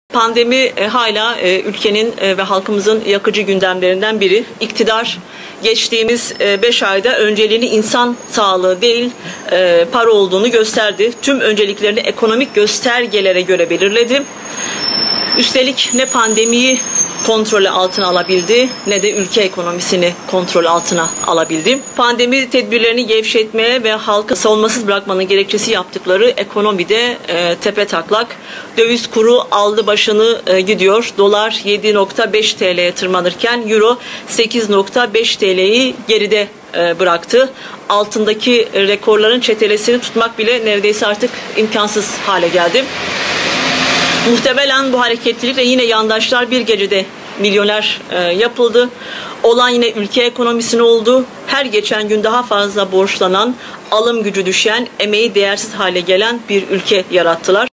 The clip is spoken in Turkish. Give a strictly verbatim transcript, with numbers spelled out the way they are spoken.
Pandemi e, hala e, ülkenin e, ve halkımızın yakıcı gündemlerinden biri. İktidar geçtiğimiz beş ayda önceliğini insan sağlığı değil e, para olduğunu gösterdi. Tüm önceliklerini ekonomik göstergelere göre belirledi. Üstelik ne pandemiyi kontrol altına alabildi ne de ülke ekonomisini kontrol altına alabildi. Pandemi tedbirlerini gevşetmeye ve halkı savunmasız bırakmanın gerekçesi yaptıkları ekonomide e, tepe taklak. Döviz kuru aldı başını e, gidiyor. Dolar yedi nokta beş T L'ye tırmanırken Euro sekiz nokta beş T L'yi geride e, bıraktı. Altındaki rekorların çetelesini tutmak bile neredeyse artık imkansız hale geldi. Muhtemelen bu hareketlilikle yine yandaşlar bir gecede milyoner e, yapıldı. Olan yine ülke ekonomisine oldu. Her geçen gün daha fazla borçlanan, alım gücü düşen, emeği değersiz hale gelen bir ülke yarattılar.